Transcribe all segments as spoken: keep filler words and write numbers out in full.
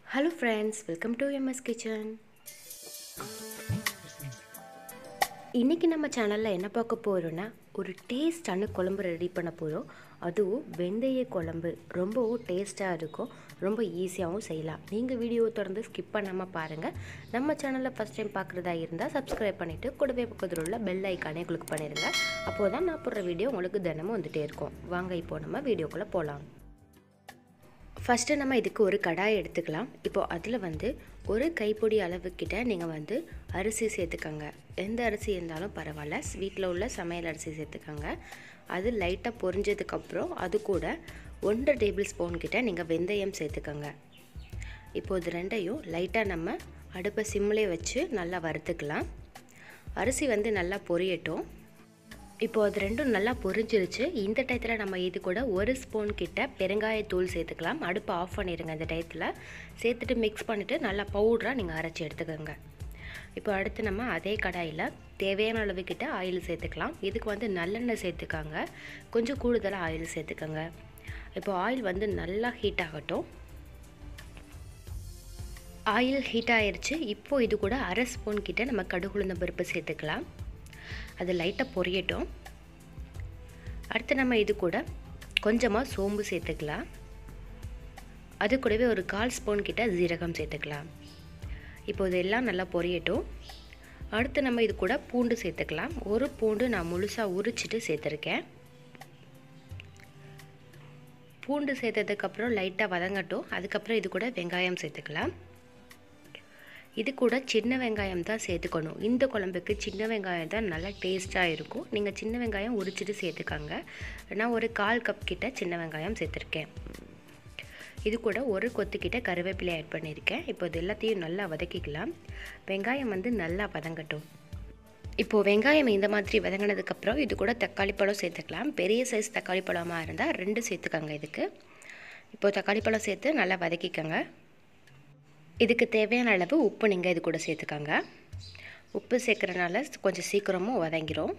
Hello friends, welcome to M S Kitchen. இன்னைக்கு நம்ம சேனல்ல என்ன பார்க்க போறோம்னா ஒரு டேஸ்டான குழம்பு ரெடி பண்ண போறோம். அதுவும் வெந்தய குழம்பு. ரொம்பவும் டேஸ்டா இருக்கும். ரொம்ப ஈஸியாவும் செய்யலாம். நீங்க வீடியோ தொடர்ந்து ஸ்கிப் பண்ணாம பாருங்க. நம்ம சேனல்ல ஃபர்ஸ்ட் டைம் பார்க்கறதா இருந்தா Subscribe பண்ணிட்டு கூடவே பக்கத்துல உள்ள பெல் ஐகானை கிளிக் பண்ணிருங்க. அப்போதான் நான் போடுற வீடியோ உங்களுக்கு தினமும் வந்துட்டே இருக்கும். வாங்க இப்போ நம்ம வீடியோக்குள்ள போலாம். ஃபர்ஸ்ட் நம்ம இதுக்கு ஒரு கடாய் எடுத்துக்கலாம். இப்போ அதில் வந்து ஒரு கைப்பொடி அளவுக்கிட்ட நீங்கள் வந்து அரிசி சேர்த்துக்கங்க. எந்த அரிசி இருந்தாலும் பரவாயில்ல, வீட்டில் உள்ள சமையல் அரிசி சேர்த்துக்கங்க. அது லைட்டாக பொரிஞ்சதுக்கப்புறம் அது கூட ஒன்றரை டேபிள் ஸ்பூன் கிட்ட நீங்கள் வெந்தயம் சேர்த்துக்கங்க. இப்போ இது ரெண்டையும் லைட்டாக நம்ம அடுப்பை சிம்மிலே வச்சு நல்லா வறுத்துக்கலாம். அரிசி வந்து நல்லா பொரியட்டும். இப்போ அது ரெண்டும் நல்லா பொரிஞ்சிருச்சு. இந்த டயத்தில் நம்ம இது கூட ஒரு ஸ்பூன் கிட்ட பெருங்காயத்தூள் சேர்த்துக்கலாம். அடுப்பை ஆஃப் பண்ணிடுங்க. இந்த டயத்தில் சேர்த்துட்டு மிக்ஸ் பண்ணிவிட்டு நல்லா பவுடராக நீங்கள் அரைச்சி எடுத்துக்கோங்க. இப்போ அடுத்து நம்ம அதே கடாயில் தேவையான அளவு கிட்ட ஆயில் சேர்த்துக்கலாம். இதுக்கு வந்து நல்லெண்ணெய் சேர்த்துக்காங்க. கொஞ்சம் கூடுதலாக ஆயில் சேர்த்துக்கோங்க. இப்போ ஆயில் வந்து நல்லா ஹீட் ஆகட்டும். ஆயில் ஹீட் ஆயிடுச்சு. இப்போது இது கூட அரை ஸ்பூன் கிட்ட நம்ம கடுகு உளுந்தம் பருப்பு சேர்த்துக்கலாம். அது லைட்டாக பொரியட்டும். அடுத்து நம்ம இது கூட கொஞ்சமாக சோம்பு சேர்த்துக்கலாம். அது கூடவே ஒரு கால் ஸ்பூன் கிட்ட ஜீரகம் சேர்த்துக்கலாம். இப்போ இதெல்லாம் நல்லா பொரியட்டும். அடுத்து நம்ம இது கூட பூண்டு சேர்த்துக்கலாம். ஒரு பூண்டு நான் முழுசாக உரிச்சிட்டு சேர்த்துருக்கேன். பூண்டு சேர்த்ததுக்கப்புறம் லைட்டாக வதங்கட்டும். அதுக்கப்புறம் இது கூட வெங்காயம் சேர்த்துக்கலாம். இது கூட சின்ன வெங்காயம் தான் சேர்த்துக்கணும். இந்த குழம்புக்கு சின்ன வெங்காயம் தான் நல்லா டேஸ்ட்டாக இருக்கும். நீங்கள் சின்ன வெங்காயம் உரிச்சிட்டு சேர்த்துக்காங்க. நான் ஒரு கால் கப் கிட்ட சின்ன வெங்காயம் சேர்த்துருக்கேன். இது கூட ஒரு கொத்துக்கிட்ட கருவேப்பிலை ஆட் பண்ணியிருக்கேன். இப்போ இது எல்லாத்தையும் நல்லா வதக்கிக்கலாம். வெங்காயம் வந்து நல்லா வதங்கட்டும். இப்போது வெங்காயம் இந்த மாதிரி வதங்கினதுக்கப்புறம் இது கூட தக்காளி பழம் சேர்த்துக்கலாம். பெரிய சைஸ் தக்காளி பழமாக இருந்தால் ரெண்டு சேர்த்துக்கோங்க. இதுக்கு இப்போது தக்காளி பழம் சேர்த்து நல்லா வதக்கிக்கோங்க. இதுக்கு தேவையான அளவு உப்பு நீங்கள் இது கூட சேர்த்துக்கோங்க. உப்பு சேர்க்குறதுனால கொஞ்சம் சீக்கிரமும் வதங்கிடும்.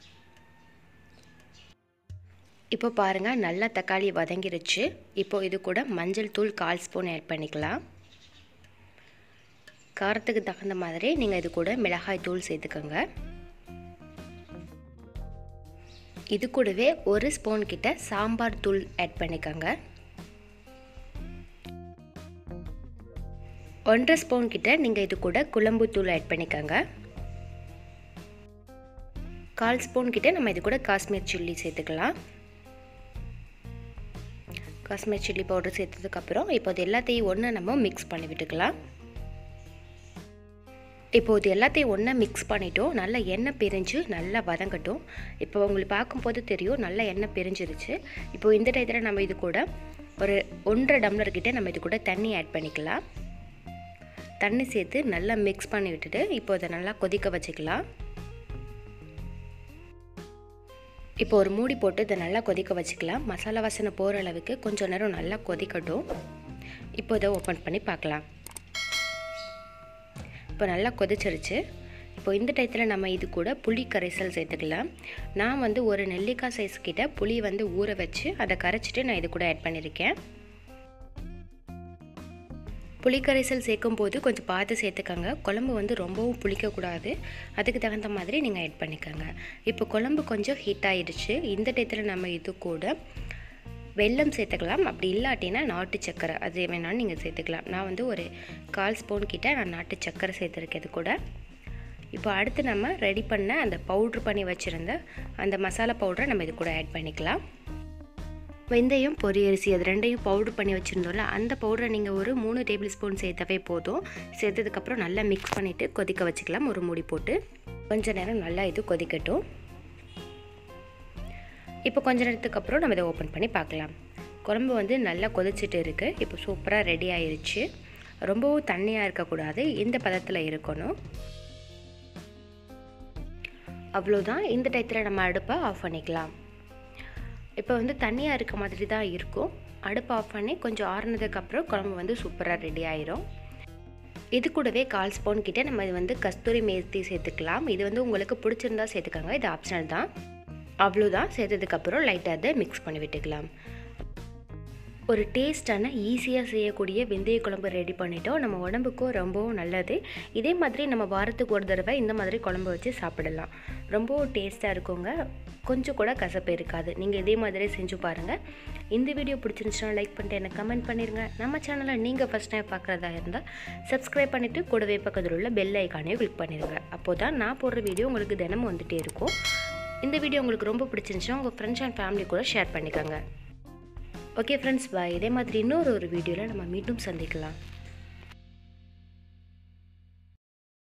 இப்போ பாருங்கள், நல்லா தக்காளி வதங்கிருச்சு. இப்போ இது கூட மஞ்சள் தூள் கால் ஸ்பூன் ஆட் பண்ணிக்கலாம். காரத்துக்கு தகுந்த மாதிரி நீங்கள் இது கூட மிளகாய் தூள் சேர்த்துக்கோங்க. இது கூடவே ஒரு ஸ்பூன் கிட்ட சாம்பார் தூள் ஆட் பண்ணிக்கோங்க. ஒன்றரை ஸ்பூன் கிட்ட நீங்கள் இது கூட குழம்பு தூள் ஆட் பண்ணிக்கோங்க. கால் ஸ்பூன் கிட்ட நம்ம இது கூட காஷ்மீர் சில்லி சேர்த்துக்கலாம். காஷ்மீர் சில்லி பவுடர் சேர்த்ததுக்கப்புறம் இப்போ இது எல்லாத்தையும் ஒன்று நம்ம மிக்ஸ் பண்ணி விட்டுக்கலாம். இப்போ இது எல்லாத்தையும் ஒன்றா மிக்ஸ் பண்ணிட்டோம். நல்லா எண்ணெய் பிரிஞ்சு நல்லா வதங்கட்டும். இப்போ உங்களுக்கு பார்க்கும்போது தெரியும் நல்லா எண்ணெய் பிரிஞ்சிருச்சு. இப்போ இந்த டயத்தில் நம்ம இது கூட ஒரு ஒன்றரை டம்ளர் கிட்ட நம்ம இது கூட தண்ணி ஆட் பண்ணிக்கலாம். தண்ணி சேர்த்து நல்லா மிக்ஸ் பண்ணி விட்டுட்டு இப்போ அதை நல்லா கொதிக்க வச்சுக்கலாம். இப்போ ஒரு மூடி போட்டு இதை நல்லா கொதிக்க வச்சுக்கலாம். மசாலா வாசனை போகிற அளவுக்கு கொஞ்சம் நேரம் நல்லா கொதிக்கட்டும். இப்போ இதை ஓப்பன் பண்ணி பார்க்கலாம். இப்போ நல்லா கொதிச்சிருச்சு. இப்போ இந்த டயத்தில் நம்ம இது கூட புளி கரைசல் சேர்த்துக்கலாம். நான் வந்து ஒரு நெல்லிக்காய் சைஸ் கிட்ட புளி வந்து ஊற வச்சு அதை கரைச்சிட்டு நான் இது கூட ஆட் பண்ணியிருக்கேன். புளிக்கரைசல் சேர்க்கும் போது கொஞ்சம் பார்த்து சேர்த்துக்கோங்க. குழம்பு வந்து ரொம்பவும் புளிக்கக்கூடாது. அதுக்கு தகுந்த மாதிரி நீங்கள் ஆட் பண்ணிக்கோங்க. இப்போ குழம்பு கொஞ்சம் ஹீட் ஆகிடுச்சு. இந்த டயத்தில் நம்ம இது கூட வெல்லம் சேர்த்துக்கலாம். அப்படி இல்லாட்டினா நாட்டு சக்கரை அது வேணாலும் நீங்கள் சேர்த்துக்கலாம். நான் வந்து ஒரு கால் ஸ்பூன் கிட்ட நான் நாட்டு சக்கரை சேர்த்துருக்கேன் இது கூட. இப்போ அடுத்து நம்ம ரெடி பண்ண அந்த பவுட்ரு பண்ணி வச்சுருந்த அந்த மசாலா பவுடரை நம்ம இது கூட ஆட் பண்ணிக்கலாம். வெந்தயம் பொரியரிசி அது ரெண்டையும் பவுட்ரு பண்ணி வச்சுருந்தோம்ல, அந்த பவுடரை நீங்கள் ஒரு மூணு டேபிள் ஸ்பூன் சேர்த்தாவே போதும். சேர்த்ததுக்கப்புறம் நல்லா மிக்ஸ் பண்ணிவிட்டு கொதிக்க வச்சுக்கலாம். ஒரு மூடி போட்டு கொஞ்சம் நேரம் நல்லா இது கொதிக்கட்டும். இப்போ கொஞ்ச நேரத்துக்கு அப்புறம் நம்ம இதை ஓப்பன் பண்ணி பார்க்கலாம். குழம்பு வந்து நல்லா கொதிச்சுட்டு இருக்குது. இப்போ சூப்பராக ரெடி ஆயிடுச்சு. ரொம்பவும் தண்ணியாக இருக்கக்கூடாது, இந்த பதத்தில் இருக்கணும். அவ்வளோதான். இந்த டயத்தில் நம்ம அடுப்பை ஆஃப் பண்ணிக்கலாம். இப்போ வந்து தண்ணியாக இருக்க மாதிரி தான் இருக்கும். அடுப்பு ஆஃப் பண்ணி கொஞ்சம் ஆறுனதுக்கப்புறம் குழம்பு வந்து சூப்பராக ரெடி ஆயிரும். இது கூடவே கால் ஸ்பூன் கிட்டே நம்ம இது வந்து கஸ்தூரி மேத்தி சேர்த்துக்கலாம். இது வந்து உங்களுக்கு பிடிச்சிருந்தா சேர்த்துக்கோங்க, இது ஆப்ஷனல் தான். அவ்வளோதான். சேர்த்ததுக்கப்புறம் லைட்டாக அதை மிக்ஸ் பண்ணி விட்டுக்கலாம். ஒரு டேஸ்டான ஈஸியாக செய்யக்கூடிய வெந்தய குழம்பு ரெடி பண்ணிட்டோம். நம்ம உடம்புக்கும் ரொம்பவும் நல்லது. இதே மாதிரி நம்ம வாரத்துக்கு ஒரு தடவை இந்த மாதிரி குழம்பு வச்சு சாப்பிடலாம். ரொம்பவும் டேஸ்ட்டாக இருக்குங்க. கொஞ்சம் கூட கசப்பு இருக்காது. நீங்கள் இதே மாதிரி செஞ்சு பாருங்கள். இந்த வீடியோ பிடிச்சிருந்துச்சுன்னா லைக் பண்ணிட்டு எனக்கு கமெண்ட் பண்ணிடுங்க. நம்ம சேனலை நீங்கள் ஃபஸ்ட் டைம் பார்க்குறதா இருந்தால் சப்ஸ்கிரைப் பண்ணிவிட்டு கூடவே பக்கத்தில் உள்ள பெல் ஐக்கானையும் கிளிக் பண்ணிடுங்க. அப்போ தான் நான் போடுற வீடியோ உங்களுக்கு தினமும் வந்துகிட்டே இருக்கும். இந்த வீடியோ உங்களுக்கு ரொம்ப பிடிச்சிருந்துச்சுன்னா உங்கள் ஃப்ரெண்ட்ஸ் அண்ட் ஃபேமிலி கூட ஷேர் பண்ணிக்கோங்க. Okay friends, bye. இதே மாதிரி இன்னொரு ஒரு வீடியோவில் நம்ம மீண்டும் சந்திக்கலாம்.